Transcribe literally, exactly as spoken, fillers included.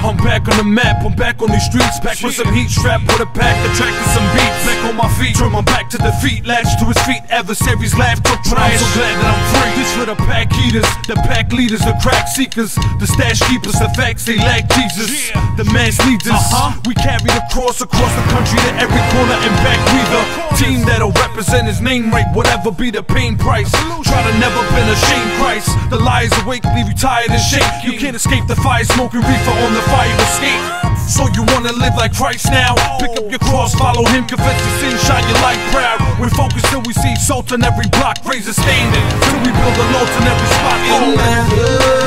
I'm back on the map, I'm back on these streets. Back with some heat, strapped with a pack, attracted some beats. Back on my feet, turn my back to defeat. Latched to his feet, adversaries laugh, took trash. I'm so glad that I'm free. This for the pack heaters, the pack leaders, the crack seekers, the stash keepers, the facts they lack Jesus. The man's needs us. Uh-huh. We carry the cross across the country to every corner and back. We the team that'll represent his name right, whatever be the pain price. Try to never been ashamed Christ. The lies awake, leave you tired and shake. You can't escape the fire, smoking reefer on the fire escape. So you wanna live like Christ now? Pick up your cross, follow him, confess your sin, shine your light proud. We're focused till we see salt on every block, raise a standard till we build a note in every spot. Oh,